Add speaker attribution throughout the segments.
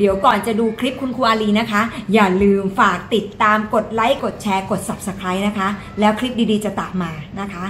Speaker 1: ดี๋ยวก่อนจะดูคลิปคุณครูอาลีนะคะอย่าลืมฝากติดตามกดไลค์กดแชร์กด Subscribe นะคะแล้วคลิปดีๆจะตามมานะคะ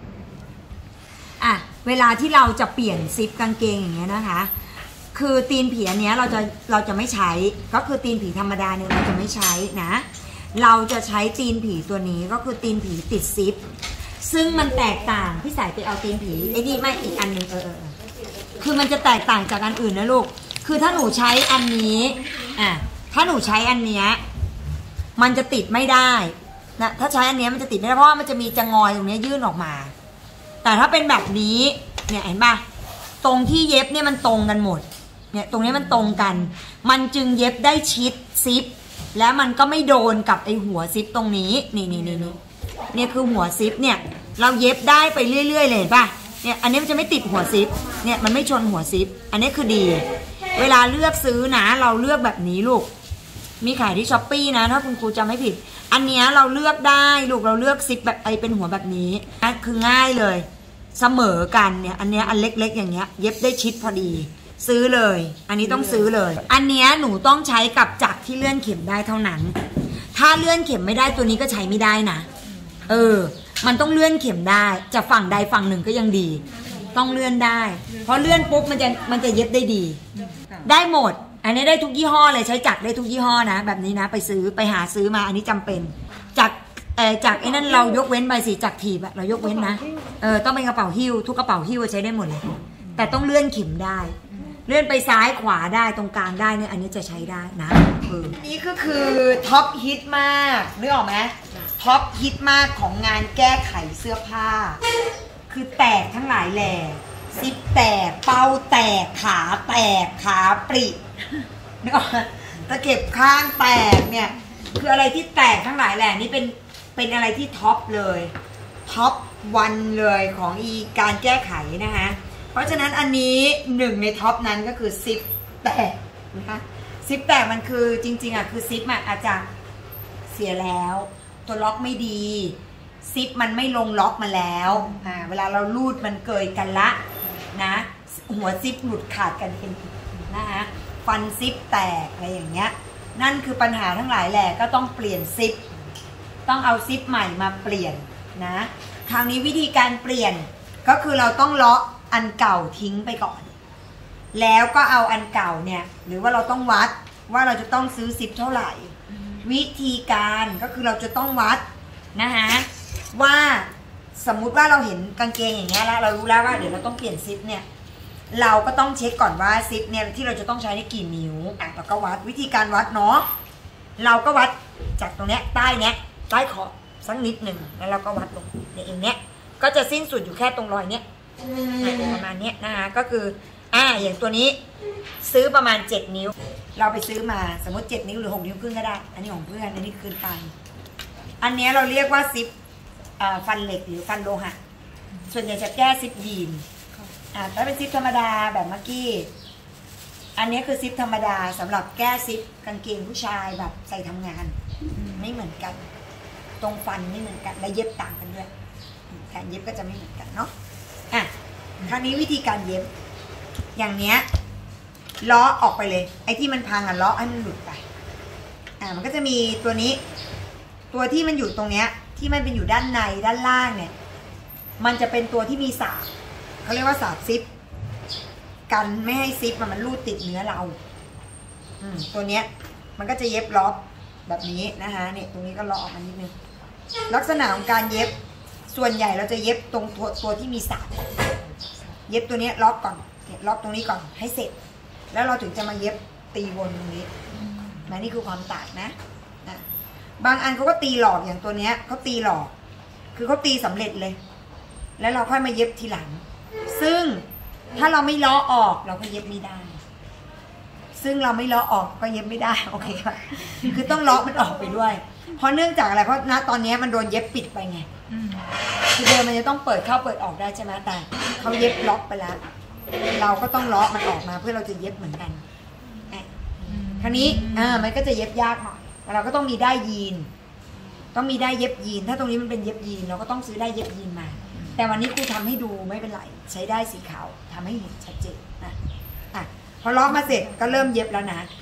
Speaker 1: เวลาที่เราจะเปลี่ยนซิปกางเกงอย่างเงี้ยนะคะคือตีนผีอันเนี้ยเราจะไม่ใช้ก็คือตีนผีธรรมดาเนี่ยเราจะไม่ใช้นะเราจะใช้ตีนผีตัวนี้ก็คือตีนผีติดซิปซึ่งมันแตกต่างพี่สายไปเอาตีนผีไอ้นี่ไม่อีกอันหนึ่งคือมันจะแตกต่างจากอันอื่นนะลูกคือถ้าหนูใช้อันนี้ถ้าหนูใช้อันเนี้ยมันจะติดไม่ได้นะถ้าใช้อันเนี้ยมันจะติดไม่ได้เพราะว่ามันจะมีจะงอยตรงนี้ยื่นออกมาแต่ถ้าเป็นแบบนี้เนี่ยเห็นป่ะตรงที่เย็บเนี่ยมันตรงกันหมดเนี่ยตรงนี้มันตรงกันมันจึงเย็บได้ชิดซิปแล้วมันก็ไม่โดนกับไอหัวซิปตรงนี้นี่คือหัวซิปเนี่ยเราเย็บได้ไปเรื่อยๆเลยป่ะเนี่ยอันนี้มันจะไม่ติดหัวซิปเนี่ยมันไม่ชนหัวซิปอันนี้คือดีเวลาเลือกซื้อนะเราเลือกแบบนี้ลูกมีขายที่ Shopee นะถ้าคุณครูจำไม่ผิดอันนี้เราเลือกได้ลูกเราเลือกซิปแบบไอเป็นหัวแบบนี้คือง่ายเลยเสมอกันเนี่ยอันนี้อันเล็กๆอย่างเงี้ยเย็บได้ชิดพอดีซื้อเลยอันนี้ต้องซื้อเลยอันนี้หนูต้องใช้กับจักรที่เลื่อนเข็มได้เท่านั้นถ้าเลื่อนเข็มไม่ได้ตัวนี้ก็ใช้ไม่ได้นะมันต้องเลื่อนเข็มได้จะฝั่งใดฝั่งหนึ่งก็ยังดีต้องเลื่อนได้เพราะเลื่อนปุ๊บมันจะเย็บได้ดีได้หมดอันนี้ได้ทุกยี่ห้อเลยใช้จักรได้ทุกยี่ห้อนะแบบนี้นะไปหาซื้อมาอันนี้จำเป็นจากไอ้นั่นเรายกเว้นไปสิจากถีบเรายกเว้นนะต้องเป็นกระเป๋าหิ้วทุกกระเป๋าหิ้วใช้ได้หมดเลยแต่ต้องเลื่อนเข็มได้เลื่อนไปซ้ายขวาได้ตรงกลางได้เนี่ยอันนี้จะใช้ได้นะนี่ก็คือท็อปฮิตมากนึกออกไหมท็อปฮิตมากของงานแก้ไขเสื้อผ้าคือแตกทั้งหลายแหล่ซิปแตกเป้าแตกขาแตกขาปรินึกออกตะเข็บข้างแตกเนี่ยคืออะไรที่แตกทั้งหลายแหล่นี่เป็นอะไรที่ท็อปเลยท็อปวันเลยของการแก้ไขนะคะเพราะฉะนั้นอันนี้หนึ่งในท็อปนั้นก็คือซิปแตกนะคะซิปแตกมันคือจริงๆคือซิปอาจจะเสียแล้วตัวล็อกไม่ดีซิปมันไม่ลงล็อกมาแล้วเวลาเราลูดมันเกยกันละนะหัวซิปหลุดขาดกันเป็นนะคะฟันซิปแตกอะไรอย่างเงี้ยนั่นคือปัญหาทั้งหลายแหละก็ต้องเปลี่ยนซิปต้องเอาซิปใหม่มาเปลี่ยนนะคราวนี้วิธีการเปลี่ยนก็คือเราต้องเลาะอันเก่าทิ้งไปก่อนแล้วก็เอาอันเก่าเนี่ยหรือว่าเราต้องวัดว่าเราจะต้องซื้อซิปเท่าไหร่วิธีการก็คือเราจะต้องวัดนะคะว่าสมมุติว่าเราเห็นกางเกงอย่างเงี้ยแล้วเรารู้แล้วว่าเดี๋ยวเราต้องเปลี่ยนซิปเนี่ยเราก็ต้องเช็คก่อนว่าซิปเนี่ยที่เราจะต้องใช้ได้กี่นิ้วเราก็วัดวิธีการวัดเนาะเราก็วัดจากตรงเนี้ยใต้ขอบสักนิดหนึ่งแล้วเราก็วัดลงเนี่ยอย่างเนี้ยก็จะสิ้นสุดอยู่แค่ตรงรอยเนี้ยประมาณเนี้ยนะคะก็คืออย่างตัวนี้ซื้อประมาณ7นิ้วเราไปซื้อมาสมมติ7นิ้วหรือ6นิ้วครึ่งก็ได้อันนี้ของเพื่อนอันนี้คืนไปอันนี้เราเรียกว่าซิปฟันเหล็กหรือฟันโลหะส่วนใหญ่จะแก้ซิปยีนถ้าเป็นซิปธรรมดาแบบเมื่อกี้อันนี้คือซิปธรรมดาสำหรับแก้ซิปกางเกงผู้ชายแบบใส่ทำงานไม่เหมือนกันตรงฟันไม่เหมือนกันและเย็บต่างกันด้วยการเย็บก็จะไม่เหมือนกันเนาะคราวนี้วิธีการเย็บอย่างเนี้ยล้อออกไปเลยไอ้ที่มันพังล้อให้มันหลุดไปมันก็จะมีตัวนี้ตัวที่มันอยู่ตรงเนี้ยที่มันเป็นอยู่ด้านในด้านล่างเนี่ยมันจะเป็นตัวที่มีสากเขาเรียกว่าสากซิปกันไม่ให้ซิปมันรูดติดเนื้อเราตัวเนี้ยมันก็จะเย็บล็อกแบบนี้นะคะเนี่ยตรงนี้ก็ล็อกออกมานิดนึงลักษณะของการเย็บส่วนใหญ่เราจะเย็บตรงตัวที่มีสากเย็บตัวนี้ล็อกก่อนล็อกตรงนี้ก่อนให้เสร็จแล้วเราถึงจะมาเย็บตีวนตรงนี้นี่คือความต่างนะบางอันเขาก็ตีหลอกอย่างตัวเนี้ยเขาตีหลอกคือเขาตีสำเร็จเลยแล้วเราค่อยมาเย็บทีหลังซึ่งถ้าเราไม่ล้อออกเราก็เย็บไม่ได้ซึ่งเราไม่ล้อออกก็เย็บไม่ได้โอเคค่ะคือต้องล้อมันออกไปด้วยเพราะเนื่องจากอะไรเพราะณตอนนี้มันโดนเย็บปิดไปไงคือเดิมมันจะต้องเปิดเข้าเปิดออกได้ใช่ไหมแต่เขาเย็บล็อกไปแล้วเราก็ต้องล้อมันออกมาเพื่อเราจะเย็บเหมือนกันคราวนี้มันก็จะเย็บยากหน่อยเราก็ต้องมีได้ยีนต้องมีได้เย็บยีนถ้าตรงนี้มันเป็นเย็บยีนเราก็ต้องซื้อได้เย็บยีนมาแต่วันนี้ครูทำให้ดูไม่เป็นไรใช้ได้สีขาวทำให้เห็นชัดเจนนะพอล้อมาเสร็จก็เริ่มเย็บแล้วนะ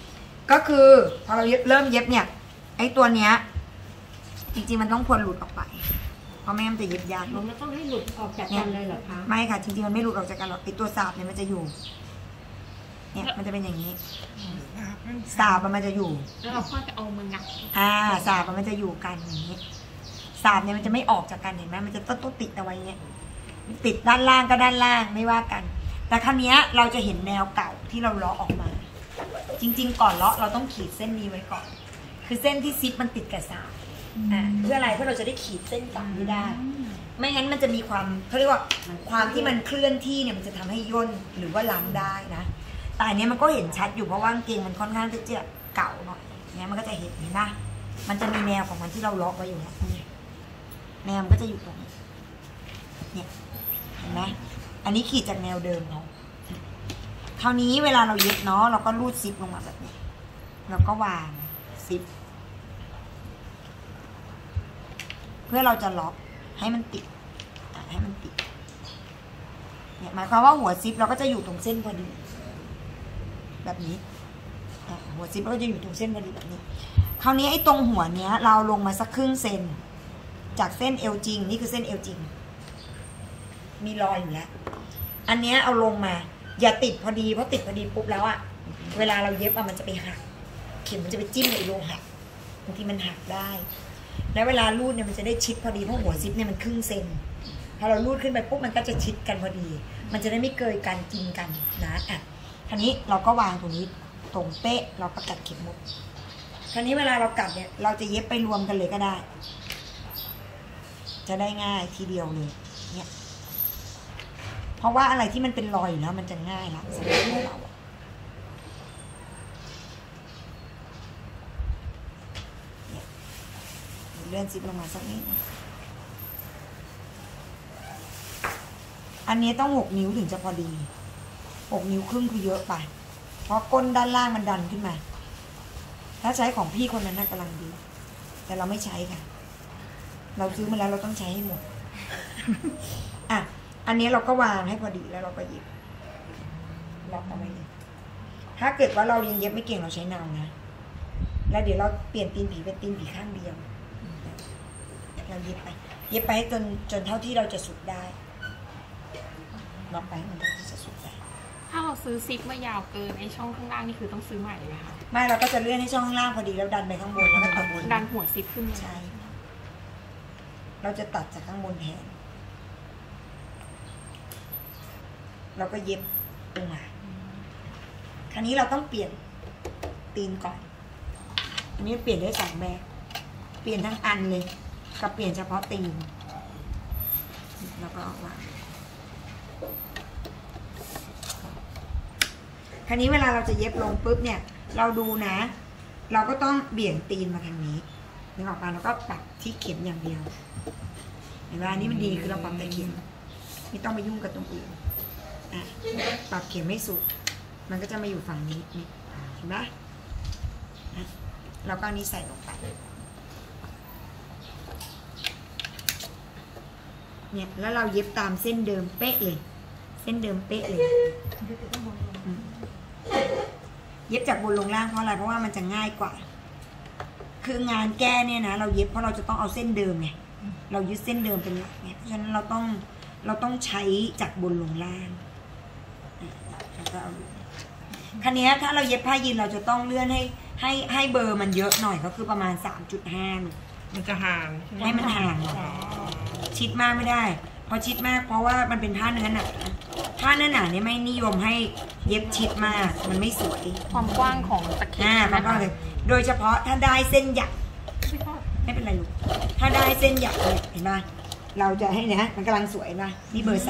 Speaker 1: ก็คือพอเราเริ่มเย็บเนี่ยไอ้ตัวเนี้ยจริงๆมันต้องควรหลุดออกไปเพราะไม่งั้นมันจะเย็บยาก
Speaker 2: มันไม่ต้องให้หลุดออกจากกันเลยเหรอคะ
Speaker 1: ไม่ค่ะจริงๆมันไม่หลุดออกจากกันหรอกไอ้ตัวสาบเนี่ยมันจะอยู่เนี่ยมันจะเป็นอย่างนี้สาบมันจะอยู่
Speaker 2: แล้วเราค่อยไปเอามืองัด
Speaker 1: สาบมันจะอยู่กันอย่างนี้สาบเนี่ยมันจะไม่ออกจากกันเห็นไหมมันจะต้องติดเอาไว้เงี้ยติดด้านล่างก็ด้านล่างไม่ว่ากันแต่ครั้งนี้เราจะเห็นแนวเก่าที่เราเลาะออกมา จริงๆก่อนเลาะเราต้องขีดเส้นนี้ไว้ก่อนคือเส้นที่ซิปมันติดกับสาบเพื่ออะไรเพื่อเราจะได้ขีดเส้นต่ำไม่ได้ไม่งั้นมันจะมีความเขาเรียกว่าความที่มันเคลื่อนที่เนี่ยมันจะทำให้ย่นหรือว่าล้างได้นะแต่อันนี้มันก็เห็นชัดอยู่เพราะว่ากางเกงมันค่อนข้างที่จะเก่าหน่อยเนี่ยมันก็จะเห็นนะมันจะมีแนวของมันที่เราเลาะไว้อยู่เนี่ยแนวมันก็จะอยู่ตรงนี้เนี่ยเห็นไหมอันนี้ขีดจากแนวเดิมเนาะคราวนี้เวลาเราเย็บเนาะเราก็รูดซิปลงมาแบบนี้แล้วก็วางซิปเพื่อเราจะล็อกให้มันติดให้มันติดเนี่ยหมายความว่าหัวซิปเราก็จะอยู่ตรงเส้นพอดีแบบนี้หัวซิปเราก็จะอยู่ตรงเส้นพอดีแบบนี้คราวนี้ไอ้ตรงหัวเนี้ยเราลงมาสักครึ่งเซนจากเส้นเอวจริงนี่คือเส้นเอวจริงมีรอยอยู่แล้วอันเนี้ยเอาลงมาอย่าติดพอดีเพราะติดพอดีปุ๊บแล้วอะเวลาเราเย็บมันจะไปหักเข็มมันจะไปจิ้มในโลหะบางทีมันหักได้แล้วเวลารูดเนี่ยมันจะได้ชิดพอดีเพราะหัวซิปเนี่ยมันครึ่งเซนพอเรารูดขึ้นไปปุ๊บมันก็จะชิดกันพอดีมันจะได้ไม่เกยกันกินกันนะคราวนี้เราก็วางตรงนี้ตรงเป๊ะเราก็กัดเข็มหมดคราวนี้เวลาเรากัดเนี่ยเราจะเย็บไปรวมกันเลยก็ได้จะได้ง่ายทีเดียวเลยเนี่ยเพราะว่าอะไรที่มันเป็นรอยอยู่แล้วมันจะง่ายละสำหรับเราเลื่อนซิปลงมาสักนิดอันนี้ต้อง6 นิ้วถึงจะพอดี6 นิ้วครึ่งคือเยอะไปเพราะก้นด้านล่างมันดันขึ้นมาถ้าใช้ของพี่คนนั้นน่ากำลังดีแต่เราไม่ใช้ค่ะเราซื้อมาแล้วเราต้องใช้ให้หมดอันนี้เราก็วางให้พอดีแล้วเราก็หยิบล็อกเอาไว้เลยถ้าเกิดว่าเรายังเย็บไม่เก่งเราใช้นาวนะแล้วเดี๋ยวเราเปลี่ยนตีนผีเป็นตีนผีข้างเดียวเราเย็บไปให้จนเท่าที่เราจะสุดได้ล็อกไปมันเท่าที่จะสุดได้
Speaker 2: ถ้าเราซื้อซิปมายาวเกินไอ้ช่องข้างล่างนี่คือต้องซื้อใหม่ไหมคะ
Speaker 1: ไม่เราก็จะเลื่อนให้ช่องข้างล่างพอดีแล้วดันไปข้างบนแล้วก็ตัดบน
Speaker 2: ดันหัวซิปขึ้น
Speaker 1: ใช่เราจะตัดจากข้างบนแทนเราก็เย็บลงมาคราวนี้เราต้องเปลี่ยนตีนก่อนอันนี้เปลี่ยนได้2 แบบเปลี่ยนทั้งอันเลยกับเปลี่ยนเฉพาะตีนแล้วก็วางคราวนี้เวลาเราจะเย็บลงปุ๊บเนี่ยเราดูนะเราก็ต้องเบี่ยงตีนมาทางนี้นึกออกปะแล้วก็ปรับที่เข็มอย่างเดียวเห็นไหมอันนี้มันดีคือเราปรับแต่เข็มไม่ต้องไปยุ่งกับตรงอื่นปรับเข็มไม่สุดมันก็จะมาอยู่ฝั่งนี้เห็นไหมเราก็อันนี้ใส่ลงไปเนี่ยแล้วเราเย็บตามเส้นเดิมเป๊ะเลยเส้นเดิมเป๊ะเลยเย็บจากบนลงล่างเพราะอะไรเพราะว่ามันจะง่ายกว่าคืองานแก้เนี่ยนะเราเย็บเพราะเราจะต้องเอาเส้นเดิมไงเรายึดเส้นเดิมเป็นหลักเนี่ยเพราะฉะนั้นเราต้องใช้จากบนลงล่างคราวนี้ถ้าเราเย็บผ้ายีนเราจะต้องเลื่อนให้เบอร์มันเยอะหน่อยก็คือประมาณ 3.5
Speaker 2: มันจะห่าง
Speaker 1: ให้มันห่างหน่อยชิดมากไม่ได้พอชิดมากเพราะว่ามันเป็นผ้าเนื้อหนาผ้าเนื้อหนาเนี่ยไม่นิยมให้เย็บชิดมากมันไม่สวย
Speaker 2: ความกว้างของตะเข็บ
Speaker 1: นะคะโดยเฉพาะถ้าได้เส้นหยักไม่เป็นไรลูกถ้าได้เส้นหยักเลยเห็นไหมเราจะให้เนี่ยมันกำลังสวยนะนี่เบอร์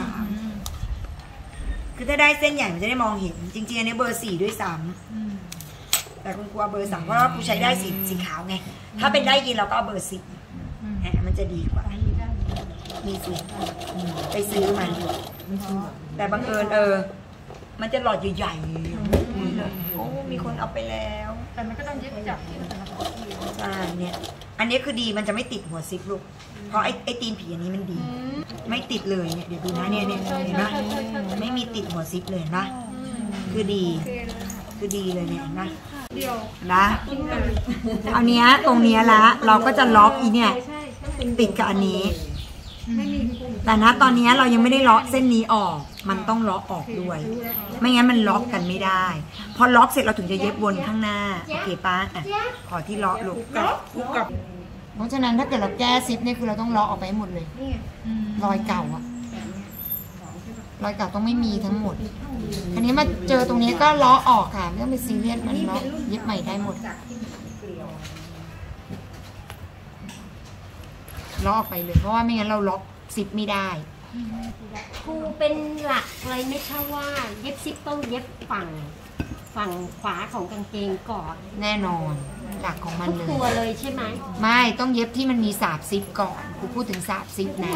Speaker 1: 3คือถ้าได้เส้นใหญ่มันจะได้มองเห็นจริงๆอันนี้เบอร์ 4ด้วยซ้ำแต่คุณกลัวเบอร์ 3เพราะว่ากูใช้ได้สีขาวไงถ้าเป็นได้ยีนเราก็เอาเบอร์ 4มันจะดีกว่ามีสิไปซื้อมาแต่บังเอิญมันจะหลอดใหญ่ๆโอ้มีคนเอาไปแล้ว
Speaker 2: แต่มันก็ต้องเย็บจับที่แต่ละคน
Speaker 1: ใช่เนี่ยอันนี้คือดีมันจะไม่ติดหัวซิปลูกเพราะไอ้ตีนผีอันนี้มันดีไม่ติดเลยเนี่ยเดี๋ยวดูนะเนี่ยเห็นไหมไม่มีติดหัวซิปเลยนะคือดีเลยเนี่ยนะนะเอาเนี้ยตรงเนี้ยละเราก็จะล็อกอีเนี่ยติดกับอันนี้แต่นะตอนนี้เรายังไม่ได้ล็อกเส้นนี้ออกมันต้องล็อกออกด้วยไม่งั้นมันล็อกกันไม่ได้พอล็อกเสร็จเราถึงจะเย็บวนข้างหน้าโอเคป้าอ่ะขอที่ล็อกลูกกับเพราะฉะนั้นถ้าเกิดเราแก้ซิปเนี่ยคือเราต้องล็อกออกไปหมดเลยรอยเก่าอะรอยเก่าต้องไม่มีทั้งหมดอันนี้มาเจอตรงนี้ก็ล้อออกค่ะไม่ต้องไปซีเรียสมันล้อเย็บใหม่ได้หมดล้อออกไปเลยเพราะว่าไม่งั้นเราล็อกซิปไม่ได้
Speaker 3: ครูเป็นหลักเลยไม่ใช่ว่าเย็บซิปต้องเย็บฝั่งขวาของกางเกงก่อน
Speaker 1: แน่นอนหลักของมันเลย
Speaker 3: ทุกตัวเลยใช่ไหม
Speaker 1: ไม่ต้องเย็บที่มันมีสาบซิปก่อนครูพูดถึงสาบซิปนะ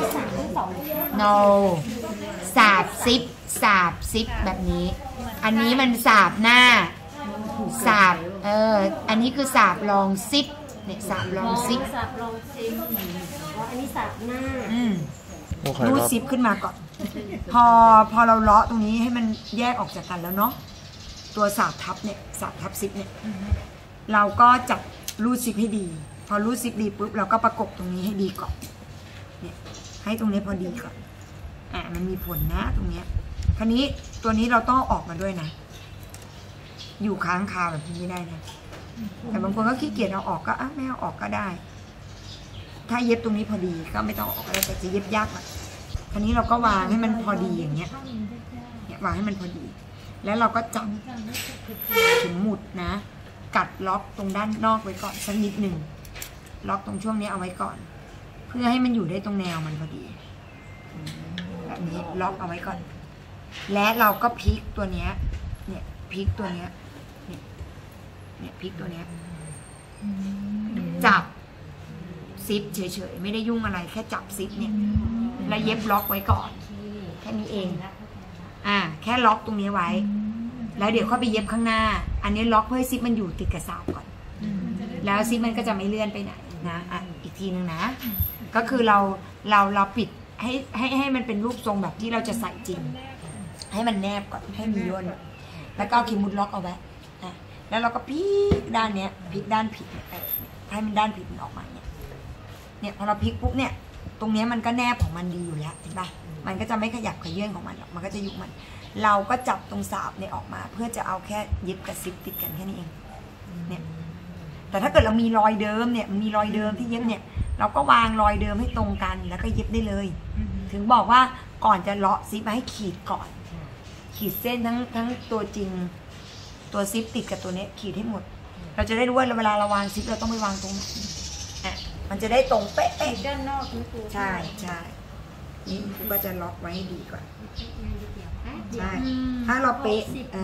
Speaker 1: no สาบซิปแบบนี้อันนี้มันสาบหน้าสาบอันนี้คือสาบรองซิปเนี่ยสาบรองซิป
Speaker 3: อันนี้สาบหน้า
Speaker 1: รูดซิปขึ้นมาก่อนพอเราเลาะตรงนี้ให้มันแยกออกจากกันแล้วเนาะตัวสาบทับเนี่ยสาบทับซิปเนี่ยเราก็จับรูดซิปให้ดีพอรูดซิปดีปุ๊บเราก็ประกบตรงนี้ให้ดีก่อนเนี่ยให้ตรงนี้พอดีก่อนมันมีผลนะตรงเนี้ยคราวนี้ตัวนี้เราต้องออกมาด้วยนะอยู่ค้างคาแบบนี้ไม่ได้นะแต่บางคนก็ขี้เกียจเอาออกก็ไม่เอาออกก็ได้ถ้าเย็บตรงนี้พอดีก็ไม่ต้องออกก็ได้แต่จะเย็บยากหน่อยคราวนี้เราก็วางให้มันพอดีอย่างเงี้ยวางให้มันพอดีแล้วเราก็จับถึงหมุดนะกัดล็อกตรงด้านนอกไว้ก่อนสักนิดหนึ่งล็อกตรงช่วงนี้เอาไว้ก่อนเพื่อให้มันอยู่ได้ตรงแนวมันพอดีแบบนี้ล็อกเอาไว้ก่อนและเราก็พลิกตัวเนี้ยเนี่ยพลิกตัวเนี้ยเนี่ยพลิกตัวเนี้ยจับซิปเฉยๆไม่ได้ยุ่งอะไรแค่จับซิปเนี่ยแล้วเย็บล็อกไว้ก่อนแค่นี้เองแค่ล็อกตรงนี้ไว้แล้วเดี๋ยวเข้าไปเย็บข้างหน้าอันนี้ล็อกเพื่อให้ซิปมันอยู่ติดกับสาวก่อนแล้วซิปมันก็จะไม่เลื่อนไปไหนนะอีกทีนึงนะก็คือเราปิดให้มันเป็นรูปทรงแบบที่เราจะใส่จริงให้มันแนบก่อนให้มีย่นแล้วก็เอาคีมุดล็อกเอาไว้แล้วเราก็พลิกด้านเนี้ยพลิกด้านผิดให้มันด้านผิดมันออกมาเนี่ยพอเราพลิกปุ๊บเนี่ยตรงนี้มันก็แนบของมันดีอยู่แล้วเห็นปะมันก็จะไม่ขยับขยื่นของมันหรอกมันก็จะอยู่มันเราก็จับตรงสาบเนี่ยออกมาเพื่อจะเอาแค่เย็บกับซิปติดกันแค่นี้เองเนี่ยแต่ถ้าเกิดเรามีรอยเดิมเนี่ยมีรอยเดิมที่เย็บเนี่ยเราก็วางรอยเดิมให้ตรงกันแล้วก็เย็บได้เลยถึงบอกว่าก่อนจะเลาะซิปมาให้ขีดก่อนขีดเส้นทั้งตัวจริงตัวซิปติดกับตัวนี้ขีดให้หมดเราจะได้รู้ว่าเวลาเราวางซิปเราต้องไปวางตรงไหนมันจะได้ตรงเป๊ะด้านนอกใช่นี่คุณก็จะล็อกไว้ให้ดีก่อนใช่ถ้าเราเป๊ะ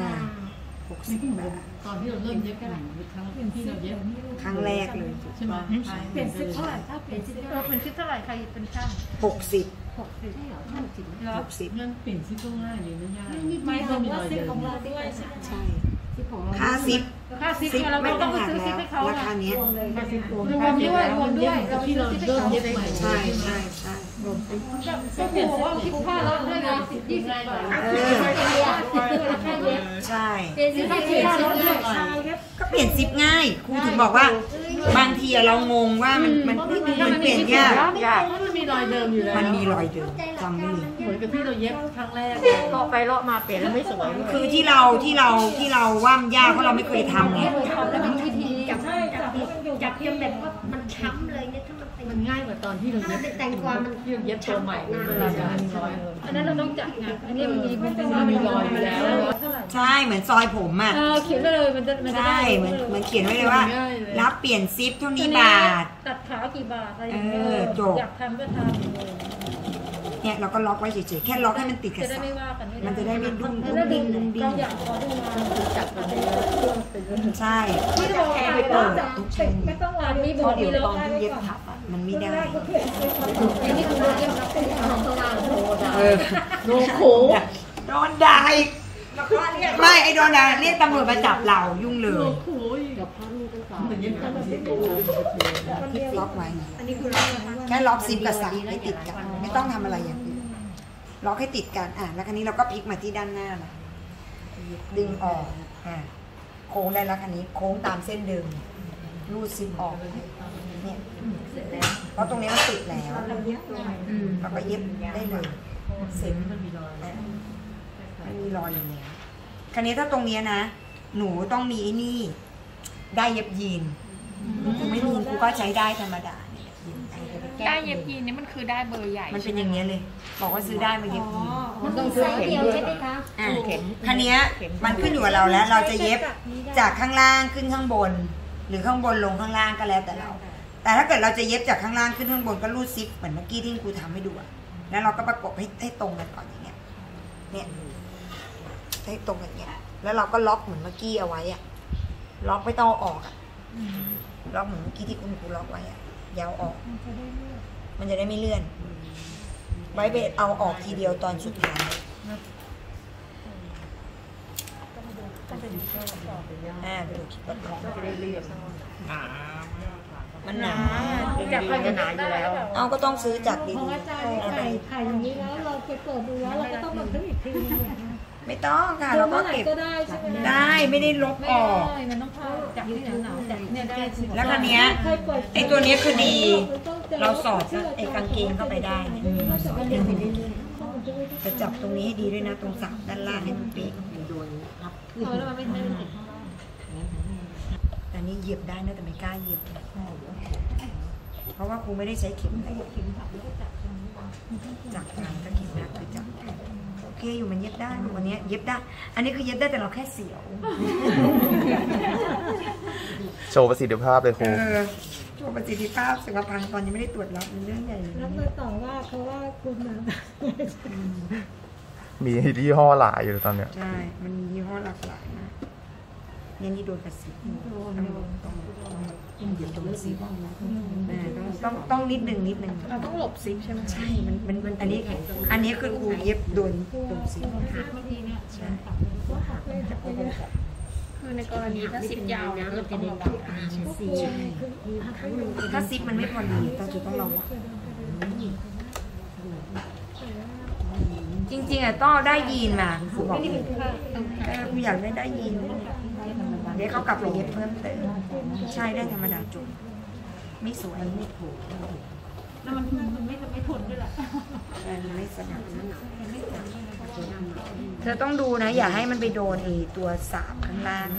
Speaker 1: 60 บาท
Speaker 4: ตอนที่เราเริ่มเย็บกันครั้งแรกเลย
Speaker 1: ใช่ไหม
Speaker 4: เปลี่ยนซิปเท่าไหร่ถ้าเปลี่ยนซิปเท่าไหร่ใครเป็นช่าง
Speaker 1: 60
Speaker 4: งั้นเปลี่ยนซิปก็ง่ายเลยไม่ยาก
Speaker 2: ไม่ต้องมีรอยเดิม
Speaker 1: ใช่ค่าซิปไม่ต้องหักแล้วราคาเนี้ย
Speaker 2: รวมด้วย
Speaker 4: เราที่เราเริ่มเย็บใหม่
Speaker 1: ใช่
Speaker 2: ก็คือว่าคิดค่าลดด้วยนะ20 บาท
Speaker 1: ใช่
Speaker 2: เปลี่ยนซิปค่าลดด้วย
Speaker 1: ก็เปลี่ยนซิปง่ายครูถึงบอกว่าบางทีเรางงว่ามันเปลี่ยนยาก
Speaker 4: มันมีรอยเดิมอยู่แล้ว
Speaker 1: มันมีรอยเดิมจำไม่
Speaker 4: เหมือนกับที่เราเย็บครั้งแรกเลาะไปเลาะมาเปลี่ยนแล้วไม่สวย
Speaker 1: คือที่เราว่ามยากเพราะเราไม่เคยทำไง
Speaker 3: แต่มันวิธีจับจนแบบว่ามันช้ำเลยเนี่ยถ้า
Speaker 4: มันง่ายกว่าตอนที่เราเย็บ
Speaker 3: แตงกวามัน
Speaker 4: เย็บตัวใหม่
Speaker 2: อันนั้นเราต้องจับไงอันนี้มัน
Speaker 4: มีรอยอยู่แล้ว
Speaker 1: ใช่เหมือนซอยผมอ่ะ
Speaker 2: เขียนเลยมันจะ
Speaker 1: ใช่เหมือนเขียนไว้เลยว่ารับเปลี่ยนซิปเท่านี้บาท
Speaker 2: ตัดขากี่บาทอะไรอย่างเงี้ยอยากทำก็ทำ
Speaker 1: เนี่ยเราก็ล็อกไว้เฉยๆแค่ล็อกให้มันติดกับสายมันจะได้ไม่ดุ้ง
Speaker 2: เราอยากขอดูมา
Speaker 4: จับกันได้
Speaker 1: ใช่
Speaker 2: ที่เราไปเปิดไม่ต้องวางมีบอร์ดมีแล้ว
Speaker 1: ตอนที่เย็บถับมันไม่ได้
Speaker 2: อันนี้คือเย็บรับเป็นของตัวเรา
Speaker 4: โดนโข
Speaker 1: โดนด่าอีกไม่ไอ้โดนด่าเรียกตำรวจมาจับเรายุ่งเลยล็อกไว้แค่ล็อกซิปกับสายให้ติดกันไม่ต้องทำอะไรอย่างอื่นล็อกให้ติดกันแล้วคราวนี้เราก็พลิกมาที่ด้านหน้านะดึงออกโค้งได้แล้วคันนี้โค้งตามเส้นเดิมรูดซิปออกเนี่ยเพราะตรงนี้มันติดแล้วเราก็เย็บได้เลยเสร็จมันมีรอยอยู่เนี่ยคันนี้ถ้าตรงนี้นะหนูต้องมีไอ้นี่ได้เย็บยีนกูไม่มีกูก็ใช้ได้ธรรมดา
Speaker 5: ได้เย็บยีนนี่มันคือได้เบอร์ใหญ่
Speaker 1: มันเป็นอย่างเงี้ยเลยบอกว่าซื้อได้มาเย็บยีน
Speaker 3: มันต้องซื้อเข็มเดียวใช่ไหมคะ
Speaker 1: คันนี้มันขึ้นอยู่กับเราแล้วเราจะเย็บจากข้างล่างขึ้นข้างบนหรือข้างบนลงข้างล่างก็แล้วแต่เราแต่ถ้าเกิดเราจะเย็บจากข้างล่างขึ้นข้างบนก็รูดซิปเหมือนเมื่อกี้ที่ครูทำให้ดูแล้วเราก็ประกบให้ตรงกันก่อนอย่างเงี้ยเนี่ยให้ตรงกันเงี้ยแล้วเราก็ล็อกเหมือนเมื่อกี้เอาไว้อะล็อกไม่ต้องออกอะล็อกเหมือนเมื่อกี้ที่คุณครูล็อกไว้อะยาวออกมันจะได้ไม่เลื่อนไว้ไปเอาออกทีเดียวตอนสุดท้ายไปดูคลิปประกอบจะได้เลื่อนมันหนา
Speaker 2: จากใครจะหนาอยู่แล้ว
Speaker 1: เอาก็ต้องซื้อจากดี
Speaker 4: เพราะว่าใจไข่อย่างนี้แล้วเราไปเปิดดูแล้วเราก็ต้องมาซื้ออีกทีนึง
Speaker 1: ไม่ต้องค่ะเราก็เก็บได้ไม่ได้ลบออก
Speaker 2: มันต้องเข้าจากที่หนาวจากเนี่ยได้
Speaker 1: แล้วคันนี้ไอตัวนี้คือดีเราสอดไอกางเกงเข้าไปได้จะจับตรงนี้ให้ดีด้วยนะตรงสับด้านล่างให้มันเป๊ะโดนครับ
Speaker 2: แล้วมันไม่ใช่
Speaker 1: แต่นี่เหยียบได้นะแต่ไม่กล้าเหยียบเพราะว่าครูไม่ได้ใช้เข็มอะไรจับทางก็เข็มนักคือจับโอเคอยู่มันเย็บได้วันนี้เย็บได้อันนี้คือเย็บได้แต่เราแค่เสียว
Speaker 6: โชว์ประสิทธิภาพเลยครู
Speaker 1: โชว์ประสิทธิภาพสุขภาพตอนนี้ไม่ได้ตรวจรับเป็นเรื่องใหญ่เลย
Speaker 4: แล้วมาต่อว่าเขาว่าคุณนะ
Speaker 6: มียี่ห้อหลายอยู่ตอนเนี้ย
Speaker 1: ใช่มันมียี่ห้อหลากหลายนะเนี่ยนี่โดนกระสิบต้องเหยียบตรงซิปต้องนิดนึง
Speaker 2: เราต้องหลบซิปใช่ไหม
Speaker 1: ใช่มันอันนี้คือครูเย็บโดนตรงซิปใช่
Speaker 5: คือในกรณีถ้าซิปยาวนะเราต้องระวัง
Speaker 1: ถ้าซิปมันไม่พอดีเราจะต้องระวังจริงๆอ่ะต้องได้ยีนมาครูบอกครูอยากได้ยีนเดี๋ยวเขากลับไปเย็บเพิ่มเติมใช่ได้ธรรมดาจุดไม่สวยไม่ถูก
Speaker 2: แล้วมันไม่ทนด้วยแหละ
Speaker 1: มันไม่สนับเธอต้องดูนะอย่าให้มันไปโดนไอ้ตัวสามข้างล่าง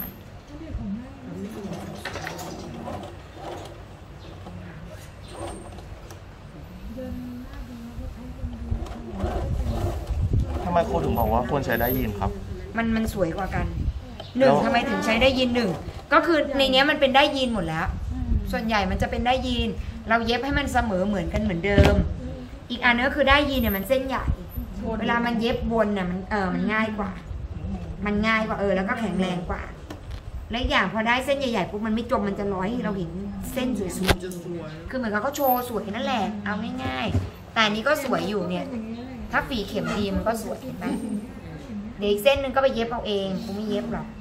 Speaker 6: ทำไมครูถึงบอกว่าควรใช้ได้ยีนครับ
Speaker 1: มันสวยกว่ากันหนึ่งทำไมถึงใช้ได้ยีนหนึ่งก็คือในนี้มันเป็นได้ยีนหมดแล้วส่วนใหญ่มันจะเป็นได้ยีนเราเย็บให้มันเสมอเหมือนกันเหมือนเดิมอีกอันนึงก็คือได้ยีนเนี่ยมันเส้นใหญ่เวลามันเย็บบนเนี่ยมันง่ายกว่าแล้วก็แข็งแรงกว่าและอย่างพอได้เส้นใหญ่ๆปุ๊บมันไม่จมมันจะร้อยเราเห็นเส้นสวยๆคือเหมือนเขาโชว์สวยนั่นแหละเอาง่ายๆแต่นี้ก็สวยอยู่เนี่ยถ้าฝีเข็มดีมันก็สวยเห็นไหมเดี๋ยวอีกเส้นนึงก็ไปเย็บเอาเองกูไม่เย็บหรอก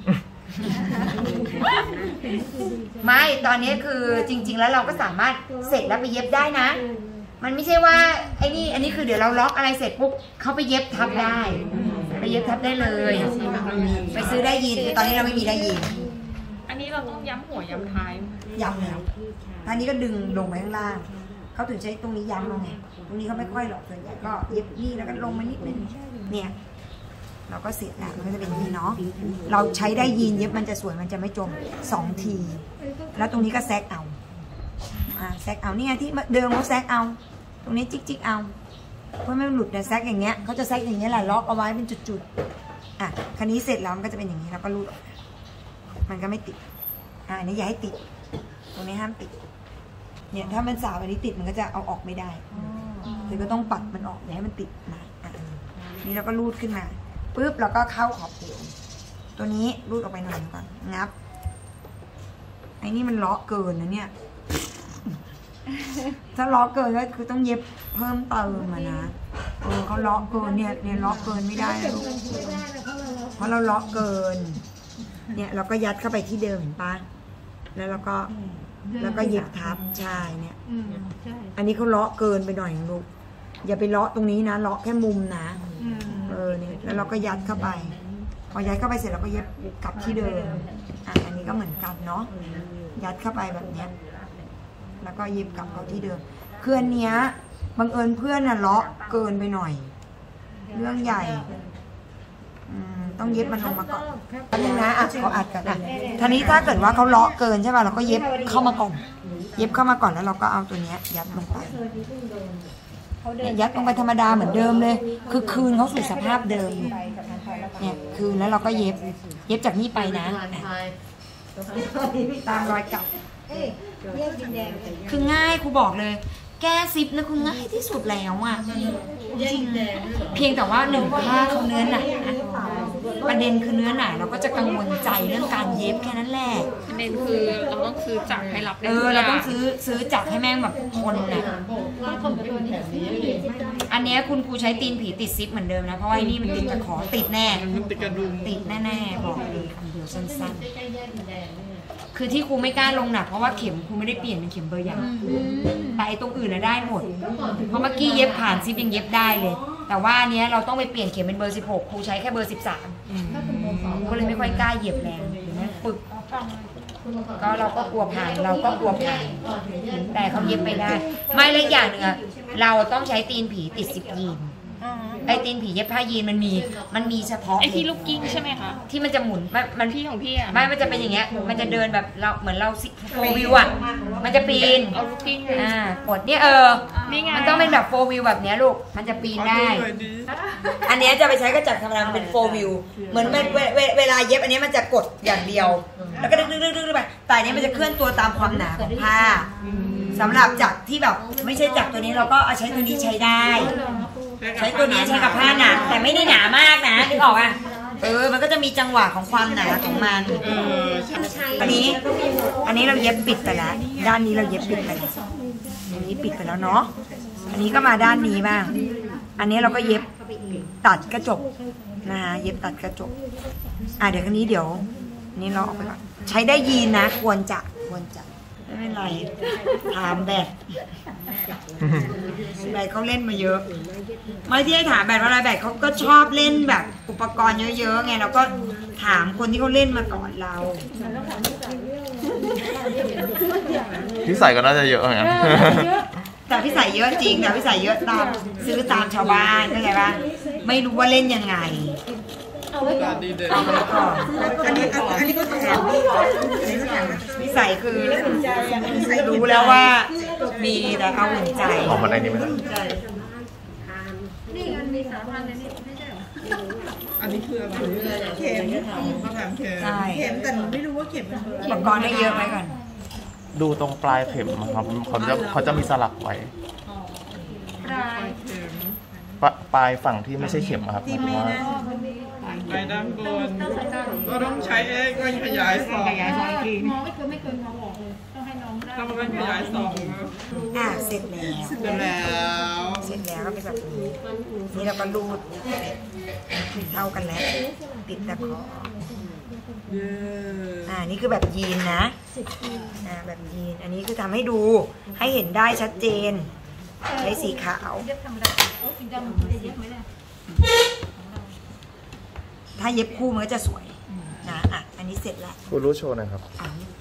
Speaker 1: ไม่ตอนนี้คือจริงๆแล้วเราก็สามารถเสร็จแล้วไปเย็บได้นะมันไม่ใช่ว่าอันนี้คือเดี๋ยวเราล็อกอะไรเสร็จปุ๊บเขาไปเย็บทับได้ไปเย็บทับได้เลยไปซื้อได้ยีนตอนนี้เราไม่มีได้ยีน
Speaker 5: อันนี้เราต้องย้ำหัวย้ำท้าย
Speaker 1: ย้ำแล้วอันนี้ก็ดึงลงไปข้างล่างเขาถึงใช้ตรงนี้ย้ำลงไงตรงนี้เขาไม่ค่อยหรอกส่วนใหญ่ก็เย็บนี่แล้วก็ลงมานิดนึงเนี่ยเราก็เสร็จแล้วมันก็จะเป็นอย่างนี้เนาะเราใช้ได้ยีนเย็บมันจะสวยมันจะไม่จม2 ทีแล้วตรงนี้ก็แซกเอาแซกเอานี่ไงที่เดิมเขาแซกเอาตรงนี้จิกเอาเพื่อไม่หลุดนะแซกอย่างเงี้ยเขาจะแซกอย่างเงี้ยแหละล็อกเอาไว้เป็นจุดๆคันนี้เสร็จแล้วมันก็จะเป็นอย่างนี้แล้วก็รูดมันก็ไม่ติดอันนี้อย่าให้ติดตรงนี้ห้ามติดเนี่ยถ้ามันสาวอันนี้ติดมันก็จะเอาออกไม่ได้เลยก็ต้องปัดมันออกอย่าให้มันติดมานี่เราก็รูดขึ้นมาปุ๊บแล้วก็เข้าขอบเอวตัวนี้รูดออกไปหน่อยก่อนงับไอ้นี่มันล้อเกินนะเนี่ยถ้าล้อเกินก็คือต้องเย็บเพิ่มเติมนะเขาล้อเกินเนี่ยล้อเกินไม่ได้ลูกเพราะเราล้อเกินเนี่ยเราก็ยัดเข้าไปที่เดิมเห็นปะแล้วก็เย็บทับใช่เนี่ยอันนี้เขาล้อเกินไปหน่อยลูกอย่าไปล้อตรงนี้นะล้อแค่มุมนะเนี่ยแล้วเราก็ยัดเข้าไปพอยัดเข้าไปเสร็จเราก็เย็บกลับที่เดิมอันนี้ก็เหมือนกันเนาะยัดเข้าไปแบบเนี้ยแล้วก็เย็บกลับเข้าที่เดิมคืออันเนี้ยบังเอิญเพื่อนน่ะเลาะเกินไปหน่อยเรื่องใหญ่ต้องเย็บมันลงมาก่อนอันนึงนะเขาอัดกันทีนี้ถ้าเกิดว่าเขาเลาะเกินใช่ป่ะเราก็เย็บเข้ามาก่อนเย็บเข้ามาก่อนแล้วเราก็เอาตัวเนี้ยยัดลงไปเนี่ยยัดลงไปธรรมดาเหมือนเดิมเลยคือคืนเขาสู่สภาพเดิมเนี่ยคืนแล้วเราก็เย็บจากนี้ไปนะตามรอยเก่าคือง่ายครูบอกเลยแก้ซิปนะคุณง่ายที่สุดแล้วอ่ะจริงเพียงแต่ว่าผ้าเขาเนื้อหนาประเด็นคือเนื้อหนาเราก็จะกังวลใจเรื่องการเย็บแค่นั้นแหละ
Speaker 5: ประเด็นคือเราต้องซื้อจักรให้รับได้
Speaker 1: เราต้องซื้อจักรให้แม่งแบบทนนะอันนี้คุณครูใช้ตีนผีติดซิปเหมือนเดิมนะเพราะว่านี่มันติดตะขอติดแน่ติดแน่ๆบอกเลยคำเดียวสั้นๆคือที่ครูไม่กล้าลงหนักเพราะว่าเข็มครูไม่ได้เปลี่ยนเป็นเข็มเบอร์ใหญ่แต่ตรงอื่นน่ะได้หมดเพราะเมื่อกี้เย็บผ่านซิปยังเย็บได้เลยแต่ว่าอันนี้เราต้องไปเปลี่ยนเข็มเป็นเบอร์16ครูใช้แค่เบอร์13ก็เลยไม่ค่อยกล้าเหยียบแรงหรือแม่ปึกก็เราก็กลัวผ่านแต่เขาเย็บไปได้ไม่เลยอย่างหนึ่งเราต้องใช้ตีนผีติดซิปยีนไอตีนผีเย็บผ้ายีนมันมีเฉพาะ
Speaker 5: ไอที่ลูกกิ้งใช่ไหมคะ
Speaker 1: ที่มันจะหมุนมัน
Speaker 5: พี่ของพี่อ่ะ
Speaker 1: ไม่มันจะเป็นอย่างเงี้ยมันจะเดินแบบเราเหมือนเราโฟวิวอ่ะมันจะปีน
Speaker 5: เอาลูกกิ้ง
Speaker 1: กดเนี่ยมันต้องเป็นแบบโฟวิวแบบเนี้ยลูกมันจะปีนได้อันเนี้ยจะไปใช้กระจักรธรรมดาเป็นโฟวิวเหมือนเวลาเย็บอันนี้มันจะกดอย่างเดียวแล้วก็ดึงไปแต่อันนี้มันจะเคลื่อนตัวตามความหนาของผ้าสำหรับจักรที่แบบไม่ใช่จักรตัวนี้เราก็เอาใช้ตัวนี้ใช้ได้ใช้ตัวนี้ใช้กับผ้าหนาแต่ไม่ได้หนามากนะนึกออกอ่ะมันก็จะมีจังหวะของความหนาของมันอันนี้เราเย็บปิดไปแล้วด้านนี้เราเย็บปิดไปแล้วอันนี้ปิดไปแล้วเนาะอันนี้ก็มาด้านนี้บ้างอันนี้เราก็เย็บตัดกระจกนะคะเย็บตัดกระจกเดี๋ยวนี้นี่เราออกไปก่อนใช้ได้ยีนนะควรจะไม่เป็นไรถามแบบเขาเล่นมาเยอะไม่ที่ให้ถามแบบอะไรแบบเขาก็ชอบเล่นแบบอุปกรณ์เยอะๆไงเราก็ถามคนที่เขาเล่นมาก่อนเรา
Speaker 6: พี่ใส่ก็น่าจะเยอะเหมือนกัน
Speaker 1: แต่พี่ใส่เยอะจริงแต่พี่ใส่เยอะซื้อตามชาวบ้านเข้าใจป่ะไม่รู้ว่าเล่นยังไงเอาไว้ก่อนอันนี้ก็แถมนิสัยคือรู้แล้วว่ามีแต่เอาหัวใจ
Speaker 6: ออกมาได้นี่ไหม
Speaker 2: นี่มันมีสาพันในนี้ไม่ใช่หรอ
Speaker 7: อันนี้คืออะไรเข็มเขาถามเข็มแต่ไม่รู้ว่าเข็มเป็น
Speaker 1: อุปกรณ์ได้เยอะไหมก่อน
Speaker 6: ดูตรงปลายเข็มครับเขาจะมีสลักไว้ปลายฝั่งที่ไม่ใช่เข็มครับ
Speaker 7: ปลายด้านบนก็ต้องใช้ก็ขยาย2
Speaker 2: มองไม่เกินมองออกเลยต้องให้น้องได้
Speaker 7: ต้องเป็นขยาย2
Speaker 1: เสร็จแล้วก็เป็นแบบนี้นี่เราก็รูดเท่ากันแล้วติดตะขอนี่คือแบบยีนนะแบบยีนอันนี้คือทำให้ดูให้เห็นได้ชัดเจนใช้สีขาวถ้าเย็บคู่มันก็จะสวยนะอันนี้เสร็จแล้ว
Speaker 6: คุณรู้โชว์หน่อยครับ